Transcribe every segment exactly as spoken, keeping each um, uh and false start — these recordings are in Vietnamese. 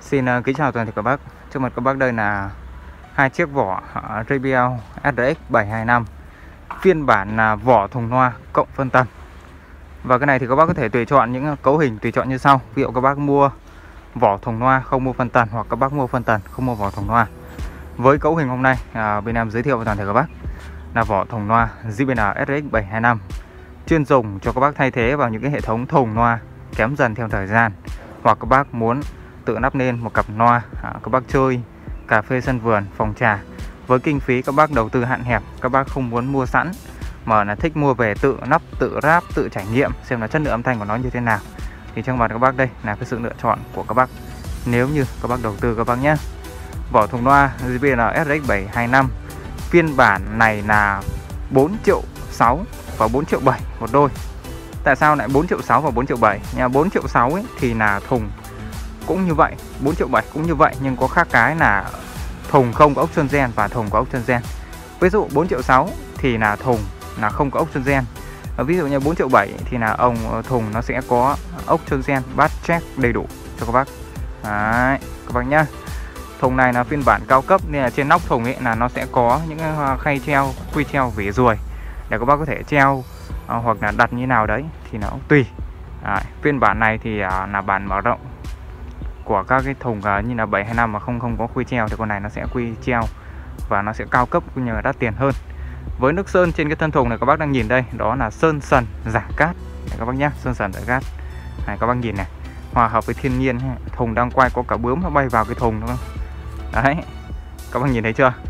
Xin uh, kính chào toàn thể các bác. Trước mặt các bác đây là hai chiếc vỏ uh, gi bê lờ ét rờ ích bảy hai năm phiên bản uh, vỏ thùng loa cộng phân tần. Và cái này thì các bác có thể tùy chọn những cấu hình tùy chọn như sau. Ví dụ các bác mua vỏ thùng loa không mua phân tần, hoặc các bác mua phân tần không mua vỏ thùng loa. Với cấu hình hôm nay uh, bên em giới thiệu với toàn thể các bác là vỏ thùng loa gi bê lờ ét rờ ích bảy hai năm, chuyên dùng cho các bác thay thế vào những cái hệ thống thùng loa kém dần theo thời gian, hoặc các bác muốn tự lắp nên một cặp loa à, các bác chơi cà phê sân vườn, phòng trà với kinh phí các bác đầu tư hạn hẹp, các bác không muốn mua sẵn mà là thích mua về tự lắp, tự ráp, tự trải nghiệm xem là chất lượng âm thanh của nó như thế nào, thì trong mặt các bác đây là cái sự lựa chọn của các bác nếu như các bác đầu tư các bác nhé. Vỏ thùng loa gi bê lờ ét rờ ích bảy hai năm phiên bản này là bốn triệu sáu và bốn triệu bảy một đôi. Tại sao lại bốn triệu sáu và bốn triệu bảy? Nhà bốn triệu sáu ấy thì là thùng cũng như vậy, bốn triệu bảy cũng như vậy, nhưng có khác cái là thùng không có ốc chân gen và thùng có ốc chân gen. Ví dụ bốn triệu sáu thì là thùng là không có ốc chân gen. Ví dụ như bốn triệu bảy thì là ông thùng nó sẽ có ốc chân gen, bát check đầy đủ cho các bác. Đấy, các bác nhá. Thùng này là phiên bản cao cấp nên là trên nóc thùng ấy là nó sẽ có những khay treo, quy treo vỉ ruồi để các bác có thể treo à, hoặc là đặt như nào đấy thì nó cũng tùy. Đấy, phiên bản này thì à, là bản mở rộng của các cái thùng uh, như là bảy hai năm mà không không có quy treo, thì con này nó sẽ quy treo và nó sẽ cao cấp cũng như là đắt tiền hơn. Với nước sơn trên cái thân thùng này các bác đang nhìn đây, đó là sơn sần giả cát này các bác nhé, sơn sần giả cát này các bác nhìn này, hòa hợp với thiên nhiên. Thùng đang quay có cả bướm nó bay vào cái thùng đúng không? Đấy, các bác nhìn thấy chưa?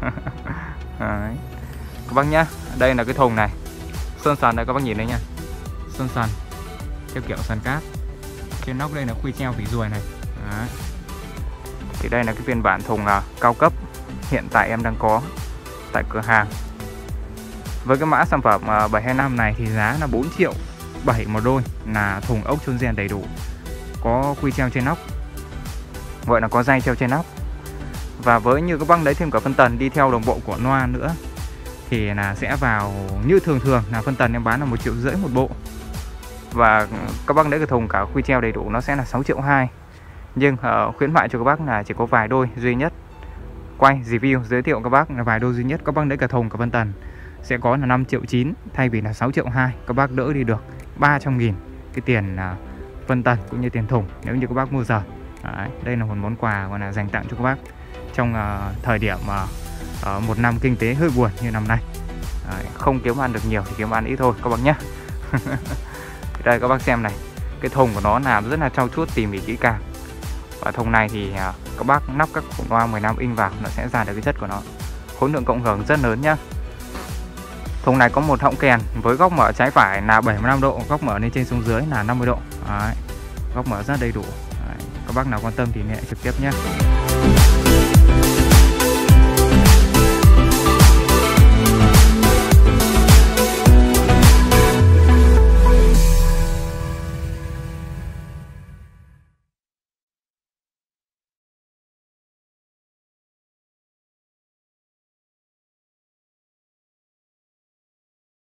Đấy, các bác nhá, đây là cái thùng này sơn sần đây, các bác nhìn đấy nha, sơn sần theo kiểu sần cát. Trên nóc đây là quy treo vỉ ruồi này. Đấy. Thì đây là cái phiên bản thùng uh, cao cấp hiện tại em đang có tại cửa hàng. Với cái mã sản phẩm uh, bảy hai năm này thì giá là bốn triệu bảy một đôi, là thùng ốc chôn rèn đầy đủ, có quy treo trên nóc, gọi là có dây treo trên nóc. Và với như các bác lấy thêm cả phân tần đi theo đồng bộ của loa nữa thì là sẽ vào như thường thường là phân tần em bán là một triệu rưỡi một bộ, và các bác lấy cái thùng cả quy treo đầy đủ nó sẽ là sáu triệu hai. Nhưng uh, khuyến mại cho các bác là chỉ có vài đôi duy nhất, quay review giới thiệu các bác là vài đôi duy nhất. Các bác lấy cả thùng cả phân tần sẽ có là năm triệu chín thay vì là sáu triệu hai. Các bác đỡ đi được ba trăm nghìn cái tiền uh, phân tần cũng như tiền thùng nếu như các bác mua giờ. Đấy, đây là một món quà gọi là dành tặng cho các bác trong uh, thời điểm uh, uh, một năm kinh tế hơi buồn như năm nay. Đấy, không kiếm ăn được nhiều thì kiếm ăn ít thôi các bác nhé. Đây các bác xem này, cái thùng của nó làm rất là trau chuốt tỉ mỉ kỹ càng. Và thùng này thì uh, các bác nắp các khung loa mười lăm inch vào nó sẽ ra được cái chất của nó, khối lượng cộng hưởng rất lớn nhá. Thùng này có một họng kèn với góc mở trái phải là bảy mươi lăm độ, góc mở lên trên xuống dưới là năm mươi độ. Đấy, góc mở rất đầy đủ. Đấy, các bác nào quan tâm thì liên hệ trực tiếp nhé.